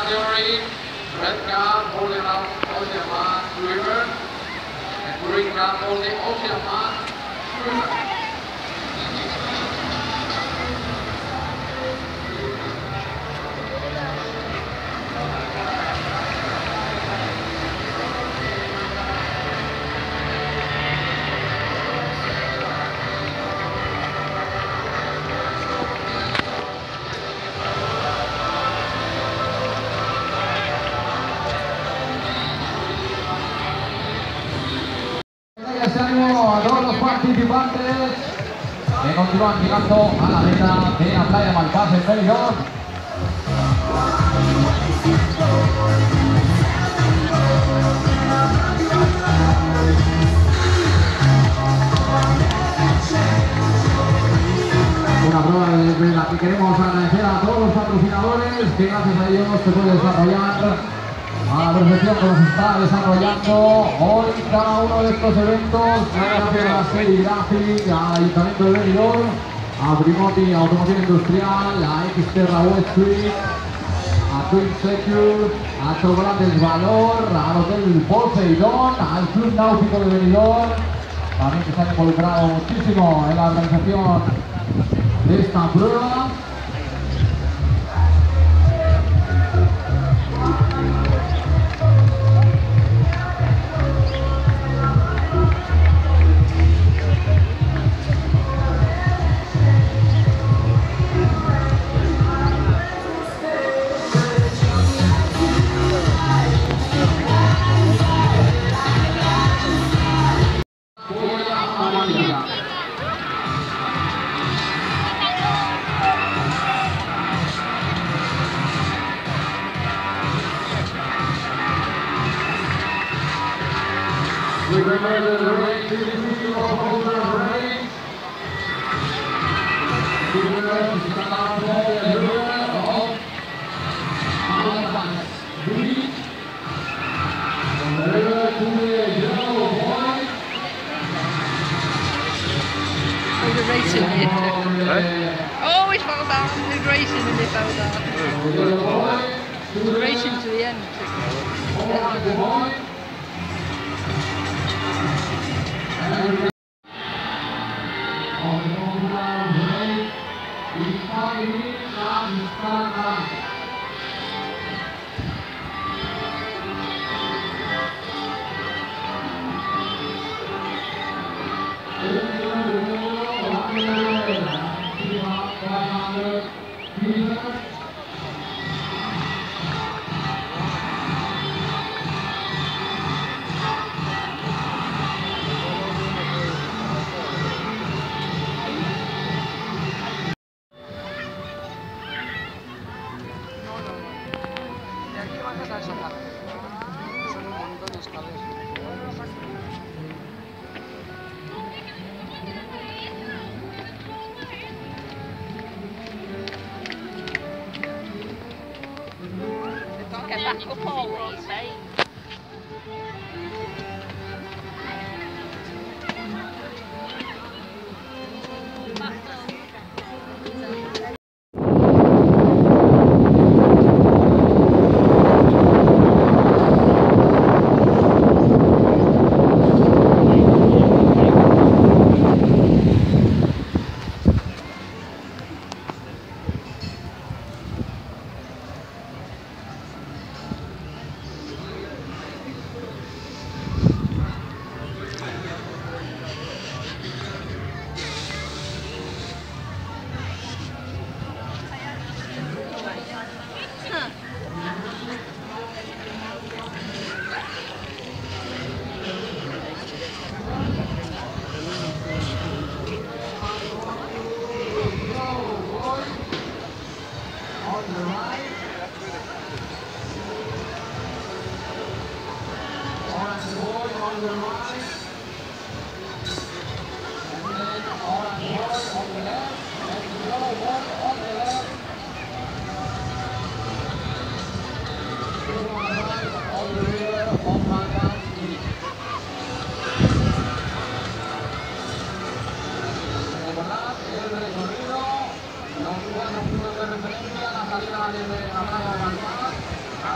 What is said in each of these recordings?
category, red card for the Oceanman swimmer, and green card for the Oceanman swimmer. Ánimo a todos los participantes que continúan llegando a la meta de la playa de Malpaz en Benidorm. Una prueba desde la que queremos agradecer a todos los patrocinadores que gracias a ellos se puede desarrollar a la perfección como se está desarrollando hoy cada uno de estos eventos, gracias a la serigraphic, al Ayuntamiento de Benidorm, a Primoti Automoción Industrial, a Xterra West Street, a Twin Secure, a Chocolates Valor, al Hotel Poseidón, al Club Náutico de Benidorm, también que se han involucrado muchísimo en la organización de esta prueba. We remember the race to the field of over race. We remember the start of the river of Malpaz Beach. From the river to the yellow point. Oh, the racing here. Oh, he fell down. The racing and they fell down. The racing to the end. Get back up always, eh?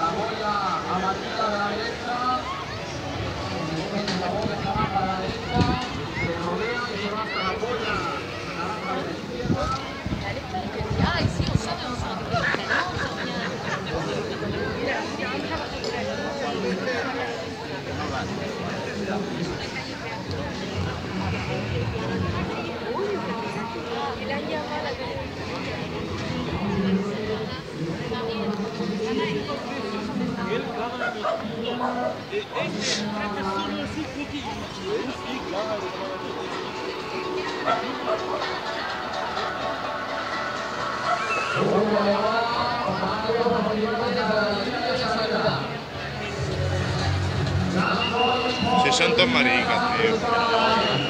la boya amarilla de la derecha. La boya naranja de la derecha. Se rodea y se va hasta la boya naranja de la izquierda. Ay, sì, un sogno non sono di queste, no? Si son todas maricas, tío.